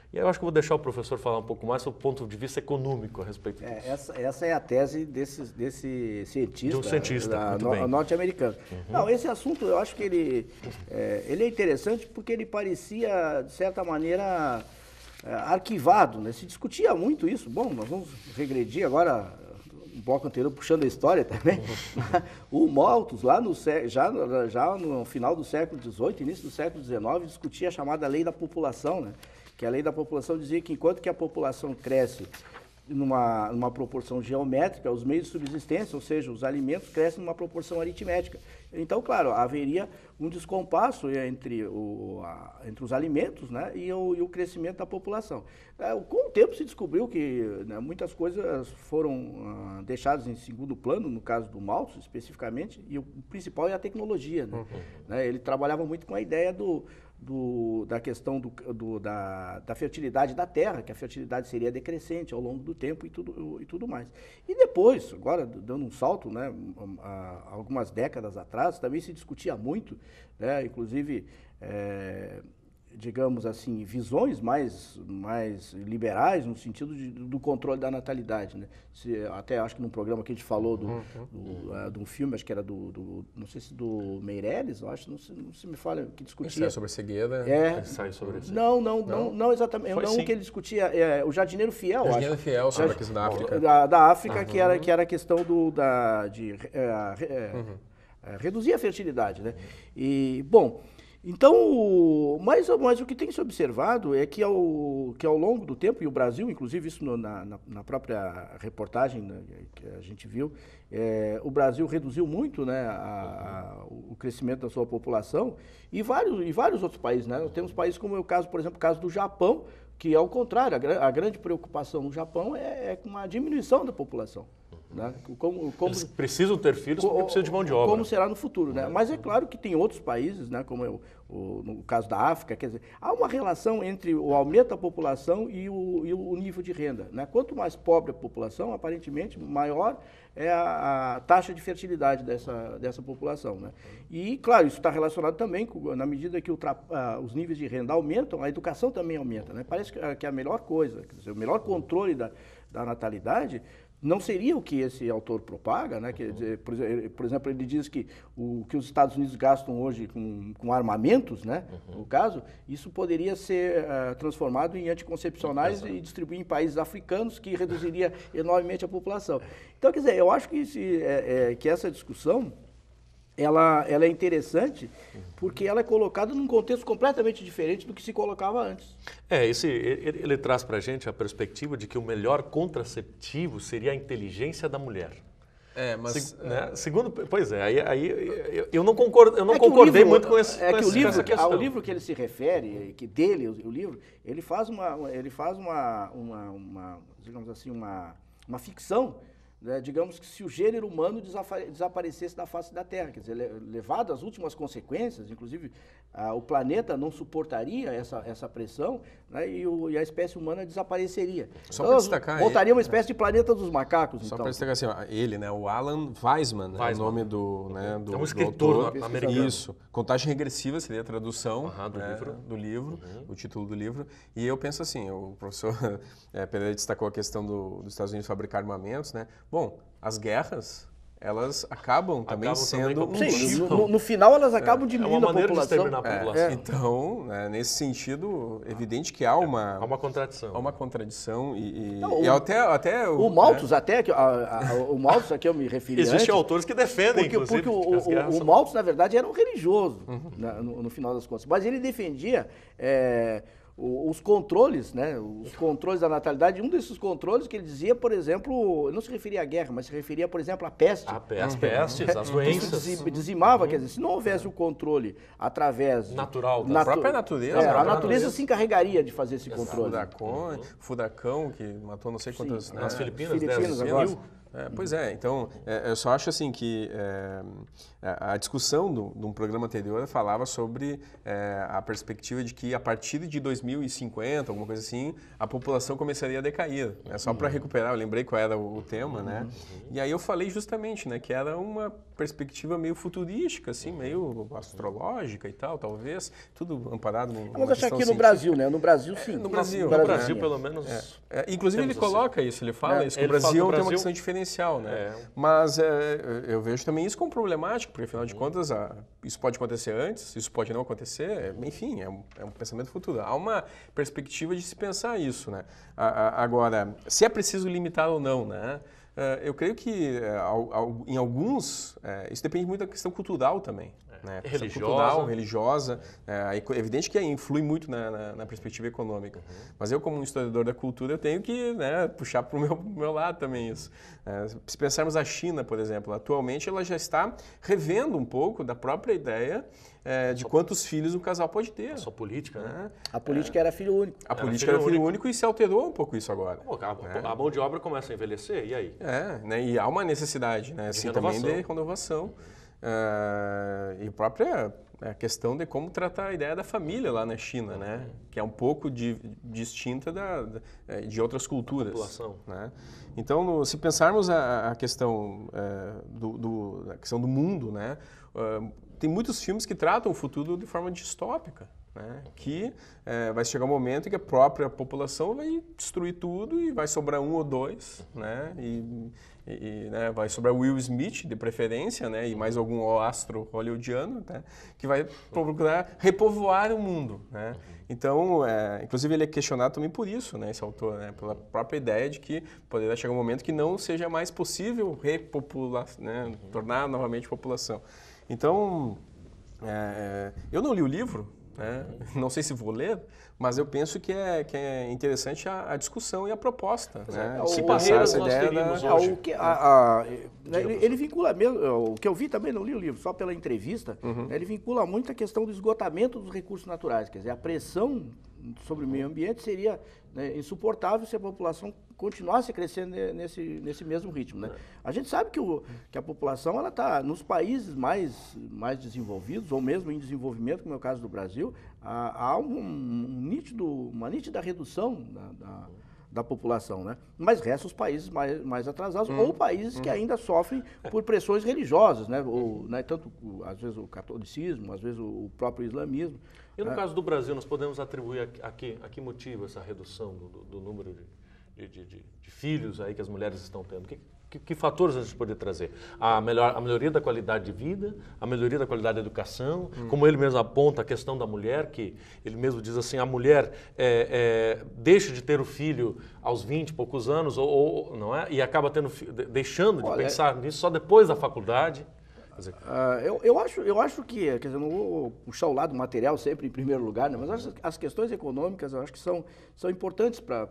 E aí eu acho que eu vou deixar o professor falar um pouco mais sobre o ponto de vista econômico a respeito disso. É, essa, essa é a tese desse, desse cientista, de um cientista da, muito no, bem. norte-americano. Uhum. Não, esse assunto eu acho que ele é, ele é interessante porque ele parecia, de certa maneira, é, arquivado, né? Se discutia muito isso. Bom, nós vamos regredir agora, um bloco anterior, puxando a história também. O Malthus, lá no, já, já no final do século dezoito, início do século dezenove, discutia a chamada lei da população, né? Que a lei da população dizia que enquanto que a população cresce numa, numa proporção geométrica, os meios de subsistência, ou seja, os alimentos, crescem numa proporção aritmética. Então, claro, haveria um descompasso entre, o, a, entre os alimentos, né, e, o, e o crescimento da população. É, com o tempo se descobriu que, né, muitas coisas foram ah, deixadas em segundo plano, no caso do Malthus especificamente, e o principal é a tecnologia. Né? Uhum. Né, ele trabalhava muito com a ideia do... Do, da questão do, do, da, da fertilidade da terra, que a fertilidade seria decrescente ao longo do tempo e tudo, e tudo mais. E depois, agora dando um salto, né, há algumas décadas atrás, também se discutia muito, né, inclusive, é, digamos assim, visões mais, mais liberais no sentido de, do controle da natalidade. Né? Se, até acho que num programa que a gente falou do, uhum. do, uh, de um filme, acho que era do, do não sei se do Meirelles, eu acho, não se, não se me fala, que discutia. Sai sobre a cegueira. É, sai sobre isso. Não, não, não, não, não exatamente. Foi não sim. que ele discutia, é, o Jardineiro Fiel, o Jardineiro acho. Fiel, sobre a questão da África. Da, da África, uhum. que, era, que era a questão do, da, de é, é, uhum. é, reduzir a fertilidade. Né? E, bom... Então, mas, mas o que tem se observado é que ao, que ao longo do tempo, e o Brasil, inclusive isso no, na, na própria reportagem, né, que a gente viu, é, o Brasil reduziu muito, né, a, a, o crescimento da sua população e vários, e vários outros países. Né? Nós temos países como é o caso, por exemplo, o caso do Japão, que ao contrário, a, a grande preocupação no Japão é, é com a diminuição da população. Né? Como, como, Eles precisam ter filhos porque precisam de mão de obra. Como será no futuro, né? Mas é claro que tem outros países, né? Como é o, o, no caso da África, quer dizer, há uma relação entre o aumento da população e o, e o nível de renda. Né? Quanto mais pobre a população, aparentemente, maior é a, a taxa de fertilidade dessa, dessa população. Né? E, claro, isso está relacionado também, com, na medida que o tra, uh, os níveis de renda aumentam, a educação também aumenta. Né? Parece que, que é a melhor coisa, quer dizer, o melhor controle da, da natalidade não seria o que esse autor propaga, né? Quer dizer, por exemplo, ele diz que o que os Estados Unidos gastam hoje com, com armamentos, né? Uhum. No caso, isso poderia ser uh, transformado em anticoncepcionais Exato. E distribuir em países africanos, que reduziria enormemente a população. Então, quer dizer, eu acho que, esse, é, é, que essa discussão ela, ela é interessante porque ela é colocada num contexto completamente diferente do que se colocava antes. É, esse, ele, ele traz para a gente a perspectiva de que o melhor contraceptivo seria a inteligência da mulher. É, mas... Se, né? Segundo, pois é, aí, aí eu, eu não, concordo, eu não é concordei livro, muito com, esse, é com, que esse, o livro, com essa questão. O livro que ele se refere, que dele, o, o livro, ele faz uma, ele faz uma, uma, uma digamos assim, uma, uma ficção. Né, digamos que se o gênero humano desaparecesse da face da Terra, quer dizer, levado às últimas consequências, inclusive ah, o planeta não suportaria essa, essa pressão, né, e, o, e a espécie humana desapareceria. Só então, para destacar... Voltaria uma espécie de planeta dos macacos, Só então. para destacar assim, ó, ele, né, o Alan Weisman, Weisman. É o nome do, né, do, é um do escritor autor. americano. Isso. Contagem regressiva seria a tradução uhum, do, né, livro. do livro, uhum. o título do livro. E eu penso assim, o professor é, Pereira destacou a questão do, dos Estados Unidos fabricar armamentos, né? Bom, as guerras, elas acabam também acabam sendo também um Sim, no, no final elas acabam é, diminuindo é uma a população. De exterminar a população. É, então, né, nesse sentido, evidente que há uma... Há uma contradição. Há uma contradição e, e, Não, e o, até, até... O Malthus, né? até, que, a, a, o Malthus a que eu me referi Existem antes, autores que defendem, porque, inclusive, porque o, o, o, o Malthus, na verdade, era um religioso, uhum. né, no, no final das contas. Mas ele defendia... É, os controles, né, os controles da natalidade, um desses controles que ele dizia, por exemplo, não se referia à guerra, mas se referia, por exemplo, à peste. A peste, as pestes, as doenças. Isso dizimava, uhum. quer dizer, se não houvesse o controle através... Natural, da natu própria natureza. É, a natureza, natureza se encarregaria de fazer esse Exato. controle. Furacão, uhum. furacão que matou não sei quantas... Sim, né, nas Filipinas, Filipinas dez agora. mil. É, pois é, então, é, eu só acho assim que é, a discussão do, de um programa anterior falava sobre é, a perspectiva de que a partir de dois mil e cinquenta, alguma coisa assim, a população começaria a decair. É só para recuperar, eu lembrei qual era o, o tema, né? E aí eu falei justamente, né, que era uma perspectiva meio futurística, assim, meio astrológica e tal, talvez, tudo amparado numa Mas acho que aqui no Brasil, né? No Brasil, sim. É, no Brasil. No Brasil, pelo menos... É. É, inclusive, ele coloca isso, ele fala É, isso, que o ele fala que Brasil o tem uma Brasil- questão diferencial, né? É. Mas é, eu vejo também isso como problemático, porque, afinal de contas, a- isso pode acontecer antes, isso pode não acontecer, é, enfim, é um, é um pensamento futuro. Há uma perspectiva de se pensar isso, né? A- a- agora, se é preciso limitar ou não, né? É, eu creio que é, al- al- em alguns, é, isso depende muito da questão cultural também. Né? A questão Religiosa. cultural, religiosa. É, é evidente que influi muito na, na- na perspectiva econômica. Mas eu, como um historiador da cultura, eu tenho que, né, puxar para o meu, pro meu lado também isso. É, se pensarmos a China, por exemplo, atualmente ela já está revendo um pouco da própria ideia é, de quantos filhos um casal pode ter. A sua política, né? né? A política era filho único. A Era política filho era filho único. único e se alterou um pouco isso agora. Pô, a, a mão de obra começa a envelhecer, e aí? É, né? E há uma necessidade, né? Assim, também renovação. de renovação. Ah, e a própria a questão de como tratar a ideia da família lá na China, né? Que é um pouco di- distinta da, da- eh, de outras culturas. População. Né? Então, no- se pensarmos a, a questão eh, do, do- a questão do mundo, né? Ah, tem muitos filmes que tratam o futuro de forma distópica. Né? Que eh, vai chegar um momento em que a própria população vai destruir tudo e vai sobrar um ou dois, né? E, e, e, né, vai sobrar Will Smith, de preferência, né? E mais algum astro hollywoodiano, né? Que vai procurar repovoar o mundo. Né? Então, eh, inclusive, ele é questionado também por isso, né? Esse autor, né? Pela própria ideia de que poderá chegar um momento que não seja mais possível repopular, né? Tornar novamente população. Então, eh, eu não li o livro, né? Não sei se vou ler, mas eu penso que é, que é interessante a, a discussão e a proposta. Né? é, Se o- pensar barreiras essa nós ideia teríamos da- É, hoje. o que, a- a- né, ele, ele vincula mesmo, o que eu vi também, não li o livro, só pela entrevista, né, ele vincula muito a questão do esgotamento dos recursos naturais, quer dizer, a pressão sobre o meio ambiente seria, né, insuportável se a população continuasse crescendo ne- nesse, nesse mesmo ritmo. Né? A gente sabe que, o, que a população ela está nos países mais, mais desenvolvidos, ou mesmo em desenvolvimento, como é o caso do Brasil, há, há um, um nítido, uma nítida redução da, da da população, né? Mas resta os países mais, mais atrasados ou países que ainda sofrem por pressões religiosas, né? Ou, né? Tanto, o- às vezes, o catolicismo, às vezes, o, o próprio islamismo. E no né? caso do Brasil, nós podemos atribuir a, a, que, a que motivo essa redução do, do- do número de, de, de- de filhos aí que as mulheres estão tendo? Que, que, que fatores a gente pode trazer? A, melhor, a melhoria da qualidade de vida, a melhoria da qualidade da educação, como ele mesmo aponta a questão da mulher, que ele mesmo diz assim, a mulher é, é, deixa de ter o filho aos vinte e poucos anos, ou, ou- não é? E acaba tendo, fi- de- deixando de Olha, pensar nisso só depois da faculdade. Quer dizer, Ah, eu, eu, acho, eu acho que, quer dizer, eu não vou puxar o lado material sempre em primeiro lugar, né? Mas acho que as questões econômicas eu acho que são, são importantes para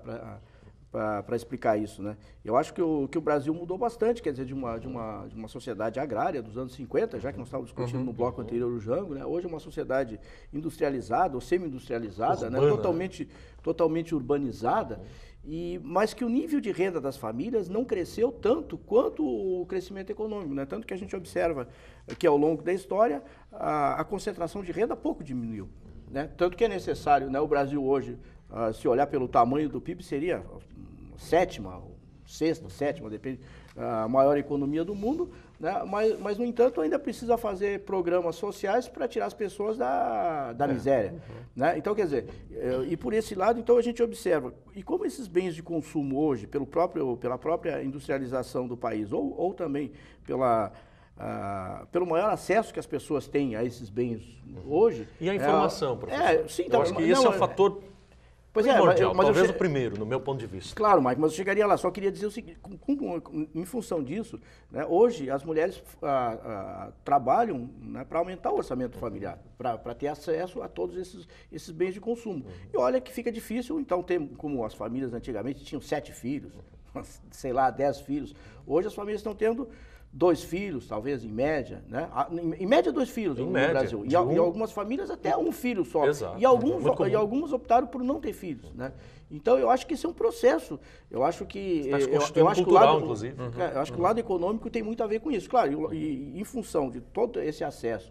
para explicar isso, né? Eu acho que o, que o Brasil mudou bastante, quer dizer, de uma, de, uma, de uma sociedade agrária dos anos cinquenta, já que nós estávamos discutindo no bloco anterior o Jango, né? Hoje é uma sociedade industrializada ou semi-industrializada, né? Urbana, né? Totalmente, totalmente urbanizada, e, mas que o nível de renda das famílias não cresceu tanto quanto o crescimento econômico, né? Tanto que a gente observa que ao longo da história a, a concentração de renda pouco diminuiu, né? Tanto que é necessário, né? O Brasil hoje, ah, se olhar pelo tamanho do P I B, seria a sétima, sexta, sétima, depende, a maior economia do mundo, né? mas, mas, no entanto, ainda precisa fazer programas sociais para tirar as pessoas da, da miséria. Né? Então, quer dizer, eh, e por esse lado, então a gente observa, e como esses bens de consumo hoje, pelo próprio, pela própria industrialização do país, ou, ou também pela... Ah, pelo maior acesso que as pessoas têm a esses bens hoje... e a é, informação, professor? É, sim, Eu tá, acho que não, esse é um é- fator Pois é, primordial, mas, mas eu talvez che- o primeiro, no meu ponto de vista. Claro, Mike, mas eu chegaria lá. Só queria dizer o seguinte, com- com- com- em função disso, né, hoje as mulheres ah, ah, trabalham, né, para aumentar o orçamento familiar, para ter acesso a todos esses, esses bens de consumo. E olha que fica difícil, então, ter, como as famílias antigamente tinham sete filhos, sei lá, dez filhos. Hoje as famílias estão tendo dois filhos, talvez, em média, né? A- Em, em média, dois filhos Em no média, Brasil. de E, a- um- e algumas famílias até um filho só. Exato. E alguns, Muito comum. e alguns optaram por não ter filhos, né? Então, eu acho que isso é um processo. Eu acho que... Está se eu- eu, constituindo acho que o cultural, lado, inclusive. é, eu acho que o lado econômico tem muito a ver com isso. Claro, e, e em função de todo esse acesso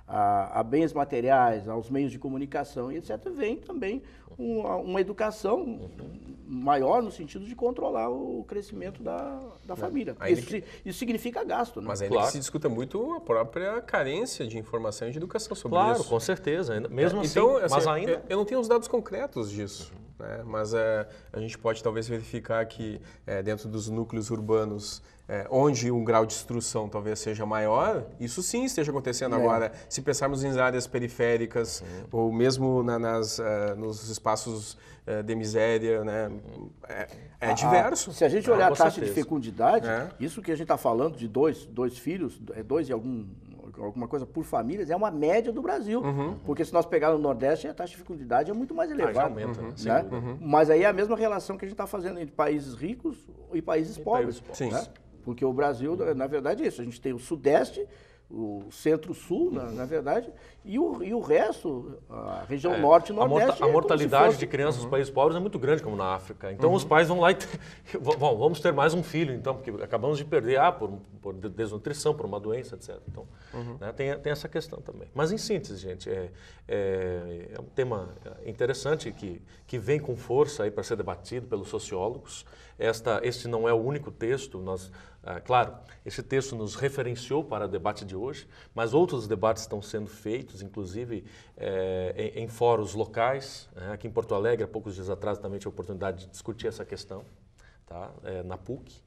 a, a bens materiais, aos meios de comunicação e etcétera, vem também uma, uma educação maior no sentido de controlar o crescimento da, da família. Isso, que... isso significa gasto, né? Mas ainda claro. que se discuta muito a própria carência de informação e de educação sobre claro, isso. Claro, com certeza. Mesmo é, assim, então, assim, mas ainda... Eu, eu não tenho os dados concretos disso, uhum. né? Mas é, a gente pode talvez verificar que é, dentro dos núcleos urbanos, é, onde um grau de instrução talvez seja maior, isso sim esteja acontecendo. É. Agora, se pensarmos em áreas periféricas, uhum. ou mesmo na, nas, uh, nos espaços uh, de miséria, né? é, é ah, diverso. Se a gente olhar ah, a taxa certeza. de fecundidade, é. isso que a gente está falando de dois, dois filhos, dois e algum... alguma coisa por famílias, é uma média do Brasil. Uhum. Porque se nós pegarmos no Nordeste, a taxa de fecundidade é muito mais elevada. Ah, aumenta, uhum. né? Uhum. Mas aí é a mesma relação que a gente está fazendo entre países ricos e países e pobres. Países né? Porque o Brasil, na verdade, é isso. A gente tem o Sudeste, o Centro-Sul, na, na verdade, e o, e o resto, a região é, Norte e Nordeste. A, morta, a é mortalidade fosse... de crianças uhum. nos países pobres é muito grande, como na África. Então, uhum. os pais vão lá e... Bom, vamos ter mais um filho, então, porque acabamos de perder ah, por, por desnutrição, por uma doença, etcétera. Então, uhum. né, tem, tem essa questão também. Mas, em síntese, gente, é, é, é um tema interessante que, que vem com força aí para ser debatido pelos sociólogos. Esta, este não é o único texto, nós... Ah, claro, esse texto nos referenciou para o debate de hoje, mas outros debates estão sendo feitos, inclusive é, em, em fóruns locais. Né? Aqui em Porto Alegre, há poucos dias atrás, também tive a oportunidade de discutir essa questão, tá? é, na P U C.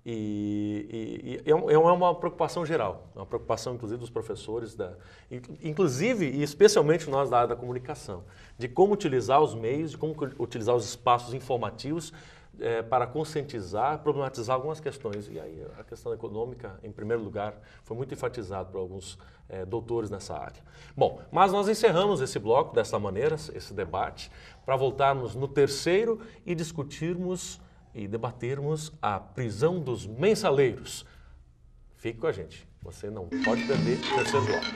E, e, e é uma preocupação geral, é uma preocupação, inclusive, dos professores, da, inclusive e especialmente nós da área da comunicação, de como utilizar os meios, de como utilizar os espaços informativos, É, para conscientizar, problematizar algumas questões. E aí a questão econômica, em primeiro lugar, foi muito enfatizado por alguns é, doutores nessa área. Bom, mas nós encerramos esse bloco dessa maneira, esse debate, para voltarmos no terceiro e discutirmos e debatermos a prisão dos mensaleiros. Fique com a gente, você não pode perder o terceiro bloco.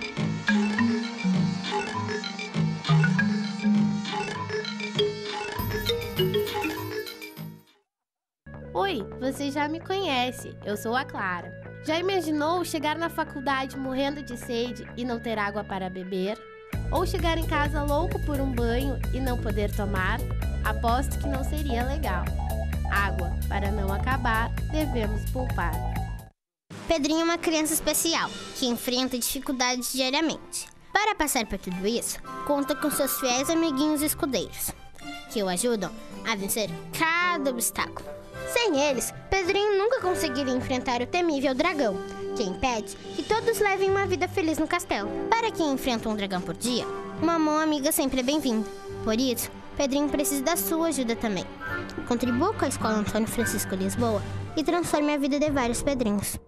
Oi, você já me conhece, eu sou a Clara. Já imaginou chegar na faculdade morrendo de sede e não ter água para beber? Ou chegar em casa louco por um banho e não poder tomar? Aposto que não seria legal. Água, para não acabar, devemos poupar. Pedrinho é uma criança especial, que enfrenta dificuldades diariamente. Para passar por tudo isso, conta com seus fiéis amiguinhos escudeiros, que o ajudam a vencer cada obstáculo. Sem eles, Pedrinho nunca conseguiria enfrentar o temível dragão, que impede que todos levem uma vida feliz no castelo. Para quem enfrenta um dragão por dia, uma mão amiga sempre é bem-vinda. Por isso, Pedrinho precisa da sua ajuda também. Contribua com a Escola Antônio Francisco Lisboa e transforme a vida de vários Pedrinhos.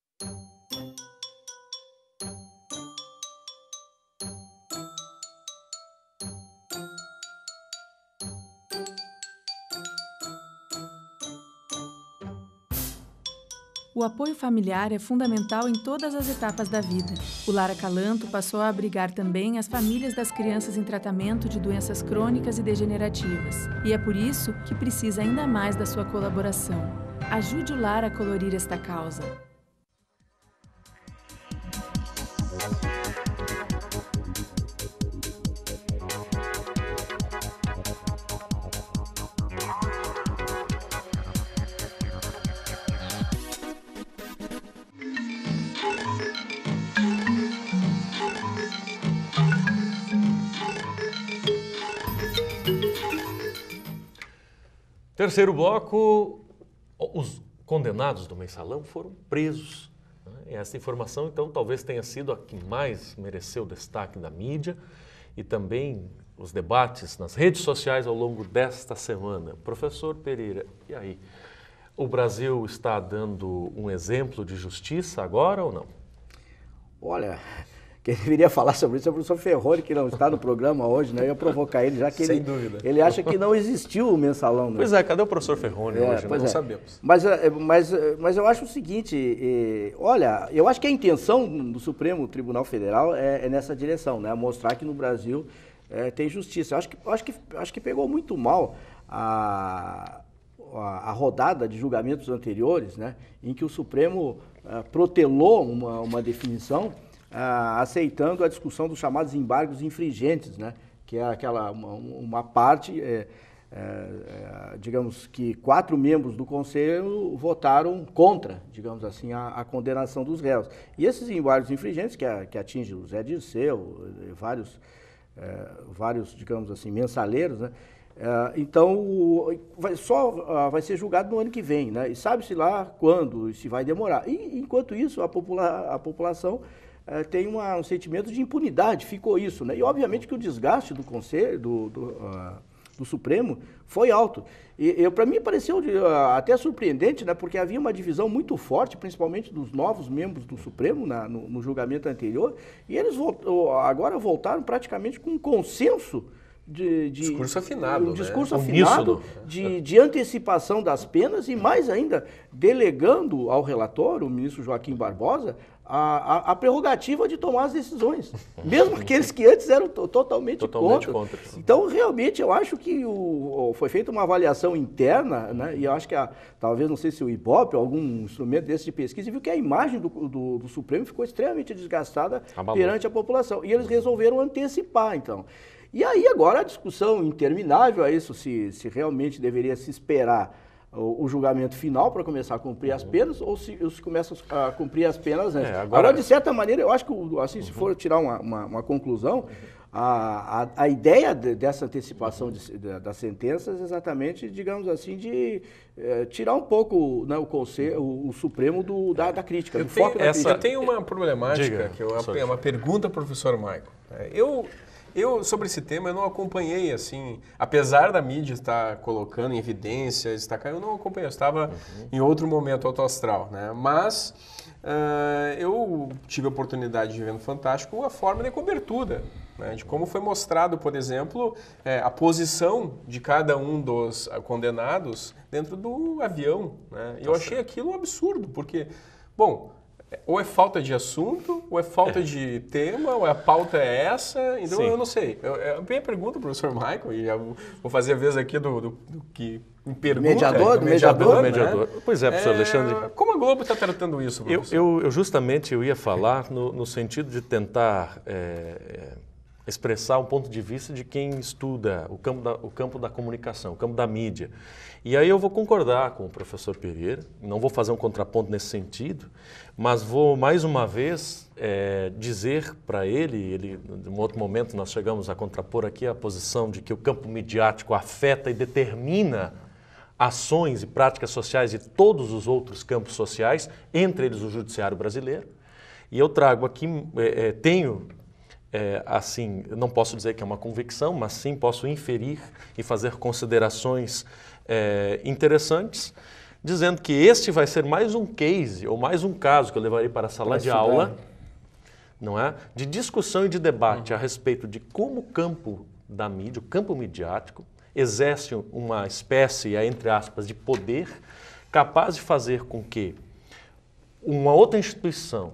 O apoio familiar é fundamental em todas as etapas da vida. O Lar Acalanto passou a abrigar também as famílias das crianças em tratamento de doenças crônicas e degenerativas. E é por isso que precisa ainda mais da sua colaboração. Ajude o Lar a colorir esta causa. Terceiro bloco, os condenados do mensalão foram presos. E essa informação, então, talvez tenha sido a que mais mereceu destaque da mídia e também os debates nas redes sociais ao longo desta semana. Professor Pereira, e aí? O Brasil está dando um exemplo de justiça agora ou não? Olha... Quem deveria falar sobre isso é o professor Ferroni, que não está no programa hoje, né? Eu ia provocar ele, já que Sem ele, dúvida. ele acha que não existiu o mensalão. Né? Pois é, cadê o professor Ferroni é, hoje? Não é. sabemos. Mas, mas, mas eu acho o seguinte, eh, olha, eu acho que a intenção do Supremo Tribunal Federal é, é nessa direção, né? Mostrar que no Brasil é, tem justiça. Eu acho que, acho, que, acho que pegou muito mal a, a, a rodada de julgamentos anteriores, né? Em que o Supremo uh, protelou uma, uma definição ah, aceitando a discussão dos chamados embargos infringentes, né? Que é aquela uma, uma parte, é, é, é, digamos que quatro membros do Conselho votaram contra, digamos assim, a, a condenação dos réus. E esses embargos infringentes, que, a, que atingem o Zé Dirceu, vários, é, vários, digamos assim, mensaleiros, né? É, então, vai, só uh, vai ser julgado no ano que vem, né? E sabe-se lá quando, se vai demorar. E, enquanto isso, a, popula a população Uh, tem uma, um sentimento de impunidade, ficou isso, né? E obviamente que o desgaste do Conselho, do, do, uh, do Supremo, foi alto. E para mim pareceu uh, até surpreendente, né? Porque havia uma divisão muito forte, principalmente dos novos membros do Supremo na, no, no julgamento anterior, e eles volt agora voltaram praticamente com um consenso de, de discurso afinado, um discurso né? afinado de, de antecipação das penas e mais ainda delegando ao relator, o ministro Joaquim Barbosa, A, a, a prerrogativa de tomar as decisões, mesmo aqueles que antes eram totalmente, totalmente contra. contra. Então, realmente, eu acho que o, foi feita uma avaliação interna, né, e eu acho que, a, talvez, não sei se o Ibope, algum instrumento desse de pesquisa, viu que a imagem do, do, do Supremo ficou extremamente desgastada Abalou. perante a população. E eles resolveram antecipar, então. E aí, agora, a discussão interminável a isso, se, se realmente deveria se esperar o, o julgamento final para começar a cumprir as penas, ou se, ou se começa a cumprir as penas antes. É, agora... agora, de certa maneira, eu acho que, assim, se for tirar uma, uma, uma conclusão, a, a, a ideia de, dessa antecipação de, de, das sentenças é exatamente, digamos assim, de é, tirar um pouco, né, o, conselho, o, o Supremo do, da, da crítica, eu do tenho, foco da essa, crítica. Eu tenho uma problemática, Diga, que eu, é uma pergunta, professor Maico. Eu... Eu, sobre esse tema, eu não acompanhei, assim, apesar da mídia estar colocando em evidência, destacar, eu não acompanhei, eu estava uhum. em outro momento autoastral, né? Mas uh, eu tive a oportunidade de ver no Fantástico a forma de cobertura, né? De como foi mostrado, por exemplo, é, a posição de cada um dos condenados dentro do avião, né? E eu achei aquilo um absurdo, porque, bom... Ou é falta de assunto, ou é falta é. de tema, ou a pauta é essa, então Sim. eu não sei. Eu, eu, a minha pergunta, professor Michael, e já vou fazer a vez aqui do, do, do que me pergunta. Mediador, é, do mediador, né? mediador. Pois é, professor é, Alexandre. Como a Globo está tratando isso, professor? Eu, eu, eu justamente eu ia falar no, no sentido de tentar é, expressar um ponto de vista de quem estuda o campo, da, o campo da comunicação, o campo da mídia. E aí eu vou concordar com o professor Pereira, não vou fazer um contraponto nesse sentido, mas vou mais uma vez é, dizer para ele, ele, em um outro momento nós chegamos a contrapor aqui a posição de que o campo midiático afeta e determina ações e práticas sociais de todos os outros campos sociais, entre eles o judiciário brasileiro. E eu trago aqui, é, é, tenho, é, assim, não posso dizer que é uma convicção, mas sim posso inferir e fazer considerações É, interessantes, dizendo que este vai ser mais um case, ou mais um caso que eu levarei para a sala de aula, não é? De discussão e de debate uhum. a respeito de como o campo da mídia, o campo midiático, exerce uma espécie, entre aspas, de poder capaz de fazer com que uma outra instituição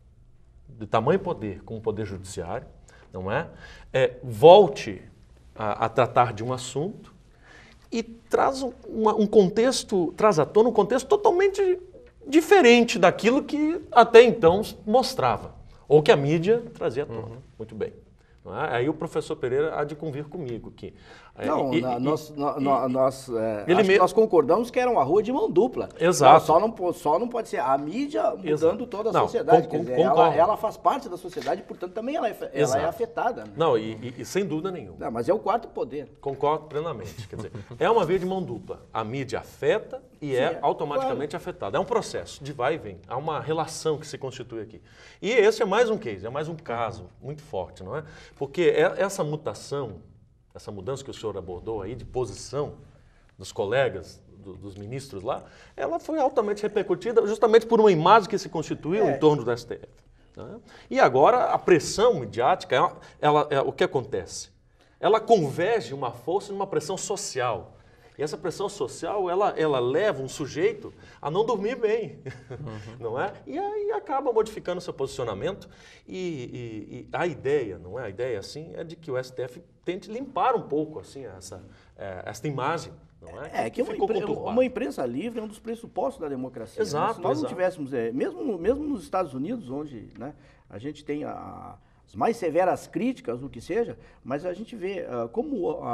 de tamanho poder, como o Poder Judiciário, não é? É, volte a, a tratar de um assunto e traz um, um contexto, traz à tona um contexto totalmente diferente daquilo que até então mostrava, ou que a mídia trazia à tona. Uhum. Muito bem. É? Aí o professor Pereira há de convir comigo que... Não, e, na, e, nós, e, nós, nós, é, ele acho me... que nós concordamos que era uma rua de mão dupla. Exato. Só não, só não pode ser a mídia mudando Exato. toda a não, sociedade. Com, quer dizer, com, ela, ela faz parte da sociedade, portanto, também ela é, ela é afetada. Né? Não, e, e, e sem dúvida nenhuma. Não, mas é o quarto poder. Concordo plenamente. Quer dizer, é uma via de mão dupla. A mídia afeta e Sim, é automaticamente claro. afetada. É um processo de vai e vem. Há uma relação que se constitui aqui. E esse é mais um case, é mais um caso muito forte, não é? Porque essa mutação, essa mudança que o senhor abordou aí de posição dos colegas, do, dos ministros lá, ela foi altamente repercutida justamente por uma imagem que se constituiu é. em torno do S T F. Né? E agora a pressão midiática, ela, ela, ela, o que acontece? Ela converge uma força numa pressão social. E essa pressão social, ela, ela leva um sujeito a não dormir bem, uhum. não é? E aí acaba modificando seu posicionamento e, e, e a ideia, não é? A ideia, assim, é de que o S T F tente limpar um pouco, assim, essa, é, essa imagem não é? É, que uma, ficou impre conturbado. uma imprensa livre é um dos pressupostos da democracia. Exato, né? Se nós exato. não tivéssemos, é, mesmo, mesmo nos Estados Unidos, onde, né, a gente tem a, as mais severas críticas, o que seja, mas a gente vê uh, como a,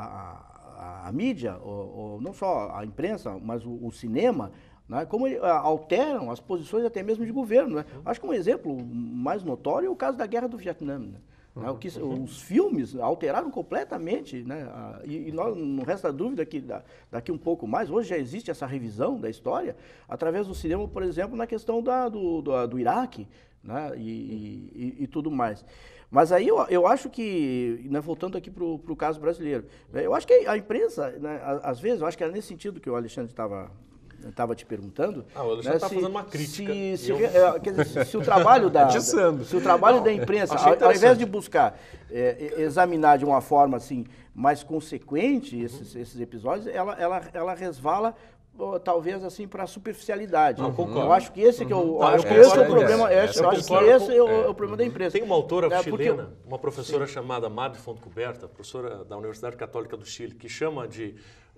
a, a, a mídia, o, o, não só a imprensa, mas o, o cinema, né, como ele, uh, alteram as posições até mesmo de governo. Né? Acho que um exemplo mais notório é o caso da Guerra do Vietnã. Né? Uhum. O que, os filmes alteraram completamente, né? e, e nós, não resta dúvida que da, daqui um pouco mais, hoje já existe essa revisão da história, através do cinema, por exemplo, na questão da, do, do, do Iraque, né? e, e, e tudo mais. Mas aí eu, eu acho que, né, voltando aqui para o caso brasileiro, né, eu acho que a imprensa, né, às vezes, eu acho que era nesse sentido que o Alexandre estava... estava te perguntando. Ah, o Alexandre está né, fazendo uma crítica. Se, se, eu... é, quer dizer, se, se o trabalho da, da se o trabalho Não, da imprensa, ao, ao invés de buscar é, examinar de uma forma assim mais consequente esses, uhum. esses episódios, ela, ela, ela resvala talvez assim para a superficialidade. Não, eu acho que esse uhum. que é o, Não, acho eu que esse é o com problema. essa. Eu acho, eu acho que esse é o, é o problema da imprensa. Tem uma autora é, chilena, porque... uma professora Sim. chamada Madre Fontcuberta, professora da Universidade Católica do Chile, que chama de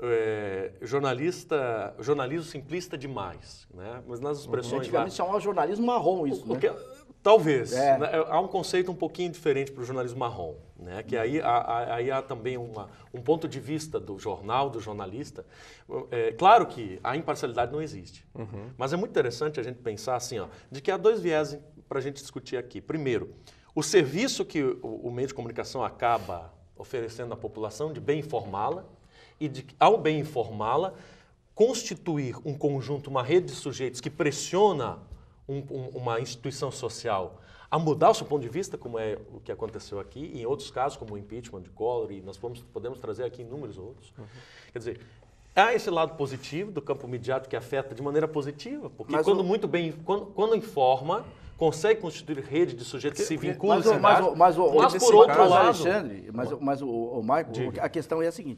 É, jornalista, jornalismo simplista demais, né? Mas nas expressões antigamente lá, chamava jornalismo marrom isso, o, né? que, talvez, é. né? Há um conceito um pouquinho diferente para o jornalismo marrom, né? Que aí, há, aí há também uma, um ponto de vista do jornal, do jornalista. É, claro que a imparcialidade não existe, uhum. mas é muito interessante a gente pensar assim, ó, de que há dois viés para a gente discutir aqui. Primeiro, o serviço que o, o meio de comunicação acaba oferecendo à população de bem informá-la, e, de, ao bem informá-la, constituir um conjunto, uma rede de sujeitos que pressiona um, um, uma instituição social a mudar o seu ponto de vista, como é o que aconteceu aqui, e em outros casos, como o impeachment de Collor, e nós podemos, podemos trazer aqui inúmeros outros. Uhum. Quer dizer, há esse lado positivo do campo midiático que afeta de maneira positiva, porque mas quando o... muito bem, quando, quando informa, consegue constituir rede de sujeitos que se vinculam mas, mas, mas, mas, mas, mas por outro caso, lado... Alexandre, mas, mas o, o Michael, a questão é a seguinte...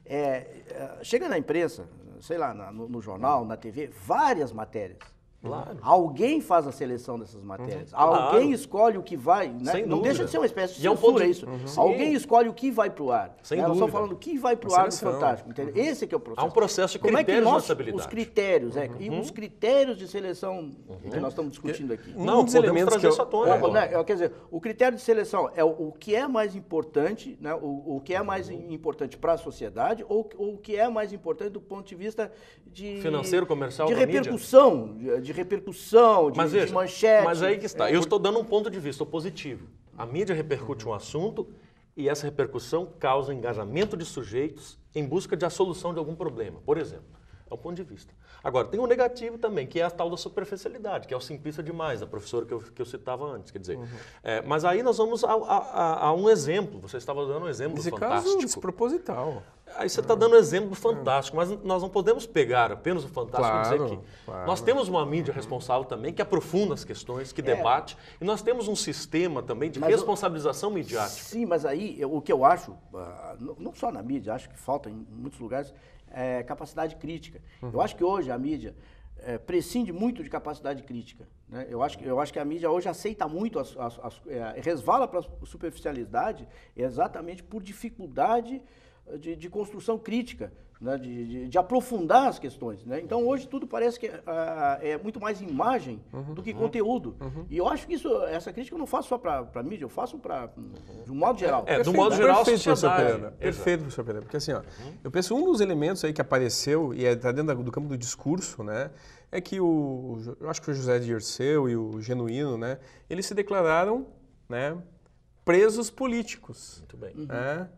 É, chega na imprensa, sei lá, na, no, no jornal, na T V, várias matérias. Claro. Alguém faz a seleção dessas matérias. Uhum. Alguém claro. escolhe o que vai, né? Sem Não dúvida. deixa de ser uma espécie de e censura é um isso. Uhum. Alguém escolhe o que vai para o ar. Sem né? dúvida. Nós estamos falando o que vai para o ar do Fantástico. Entendeu? Uhum. Esse é que é o processo. Há um processo de Como critérios é que nós, de estabilidade. Os critérios, é, uhum. e os critérios de seleção uhum. que nós estamos discutindo aqui. Não, um dos elementos trazer que eu, isso à tona. É, né? Quer dizer, o critério de seleção é o, o que é mais importante, né? o, o que é mais uhum. importante para a sociedade ou, ou o que é mais importante do ponto de vista de... financeiro, comercial, de da repercussão, de, de repercussão, de, Mas, de veja, manchete. Mas aí que está. É, eu por... estou dando um ponto de vista positivo. A mídia repercute uhum. um assunto e essa repercussão causa engajamento de sujeitos em busca de a solução de algum problema. Por exemplo, é um ponto de vista. Agora, tem um negativo também, que é a tal da superficialidade, que é o simplista demais, da professora que eu, que eu citava antes. Quer dizer, uhum. é, mas aí nós vamos a, a, a um exemplo. Você estava dando um exemplo Nesse do Fantástico. Caso, desproposital. Aí você está dando um exemplo do Fantástico, mas nós não podemos pegar apenas o Fantástico claro, e dizer que claro. nós temos uma mídia responsável também que aprofunda as questões, que é. debate, e nós temos um sistema também de mas responsabilização eu, midiática. Sim, mas aí eu, o que eu acho, uh, não só na mídia, acho que falta em muitos lugares, é capacidade crítica. Uhum. Eu acho que hoje a mídia é, prescinde muito de capacidade crítica. Né? Eu, acho, eu acho que a mídia hoje aceita muito, as, as, as, é, resvala para a superficialidade exatamente por dificuldade De, de construção crítica, né? de, de, de aprofundar as questões. Né? Então, hoje, tudo parece que uh, é muito mais imagem uhum, do que uhum, conteúdo. Uhum. E eu acho que isso, essa crítica eu não faço só para a mídia, eu faço para de um modo geral. É, do modo geral, perfeito, professor sociedade. Pereira. Perfeito, professor Pereira. Porque assim, ó, uhum. eu penso um dos elementos aí que apareceu, e está dentro do campo do discurso, né, é que o, eu acho que o José Dirceu e o Genuíno, né, eles se declararam, né, presos políticos. Muito bem. Né?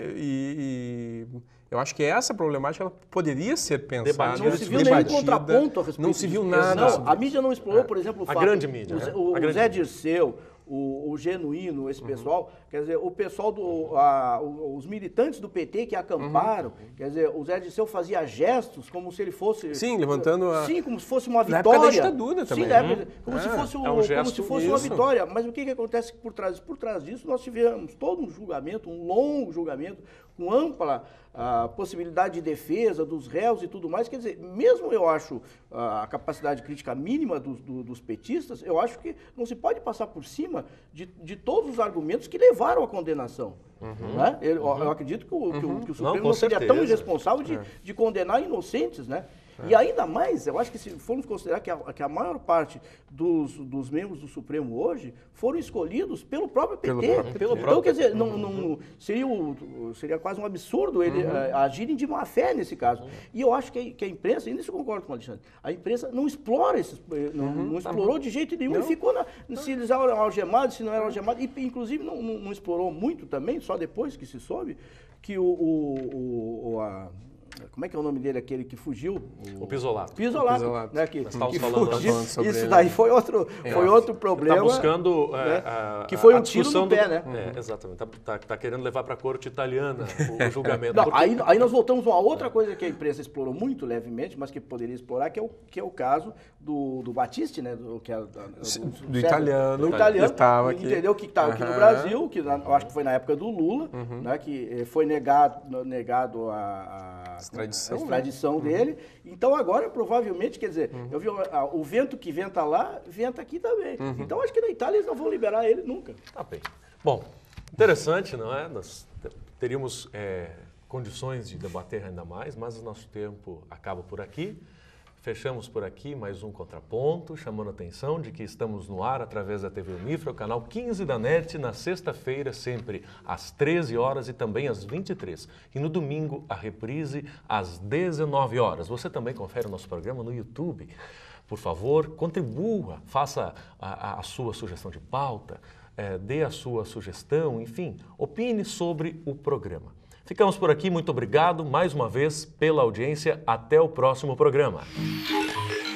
E, e eu acho que essa problemática ela poderia ser pensada, não se viu nenhum contraponto a respeito não se viu nada. Não, a mídia não explorou, por exemplo, o a fato, grande mídia, o, né? o, a o Zé Dirceu, o, o Genuíno, esse uhum. pessoal, quer dizer, o pessoal do, a, os militantes do P T que acamparam, uhum. quer dizer, o Zé Dirceu fazia gestos como se ele fosse... Sim, levantando a... Sim, como se fosse uma vitória. Na época da ditadura também. Sim, uhum. como, é, se fosse, um, é um como se fosse uma vitória. Mas o que, que acontece por trás? Por trás disso, nós tivemos todo um julgamento, um longo julgamento, com ampla a possibilidade de defesa dos réus e tudo mais. Quer dizer, mesmo eu acho a capacidade crítica mínima dos, do, dos petistas, eu acho que não se pode passar por cima de, de todos os argumentos que levaram à condenação. Uhum. Né? Eu, uhum. eu acredito que o, uhum. que o, que o Supremo não, não seria certeza. tão irresponsável de, é. de condenar inocentes, né? E ainda mais, eu acho que se formos considerar que a, que a maior parte dos, dos membros do Supremo hoje foram escolhidos pelo próprio P T. Pelo próprio, pelo então, próprio. Quer dizer, não, não, seria, o, seria quase um absurdo ele uhum. uh, agirem de má fé nesse caso. Uhum. E eu acho que a, que a imprensa, e nisso eu concordo com o Alexandre, a imprensa não explora esses, não, uhum. não explorou de jeito nenhum não. e ficou na, se eles eram algemados, se não eram algemados, e inclusive não, não, não explorou muito também, só depois que se soube que o, o, o a, como é que é o nome dele, aquele que fugiu? O, o Pisolato. Pisolato, o Pisolato. Né, que, Nós estávamos que falando, fugiu, falando sobre isso ele. daí foi outro, é. foi outro problema. Está buscando né, a, a, que foi um a tiro no do, pé, né? É, exatamente. Está tá, tá querendo levar para a corte italiana o, o julgamento. Não, porque... aí, aí nós voltamos a uma outra coisa que a imprensa explorou muito levemente, mas que poderia explorar, que é o, que é o caso do, do Battisti, né? Do, que é, do, do, do italiano. Do italiano, que que, entendeu? Que estava uhum. aqui no Brasil, que eu acho que foi na época do Lula, uhum. né, que foi negado, negado a, a extradição, a extradição né? dele. Uhum. Então agora, provavelmente, quer dizer, uhum. eu vi a, o vento que venta lá, venta aqui também. Uhum. Então acho que na Itália eles não vão liberar ele nunca. Tá bem. Bom, interessante, não é? Nós teríamos é, condições de debater ainda mais, mas o nosso tempo acaba por aqui. Fechamos por aqui mais um Contraponto, chamando a atenção de que estamos no ar através da T V Unifra, o canal quinze da NET, na sexta-feira, sempre às treze horas e também às vinte e três. E no domingo, a reprise às dezenove horas. Você também confere o nosso programa no YouTube. Por favor, contribua, faça a, a, a sua sugestão de pauta, é, dê a sua sugestão, enfim, opine sobre o programa. Ficamos por aqui, muito obrigado mais uma vez pela audiência. Até o próximo programa.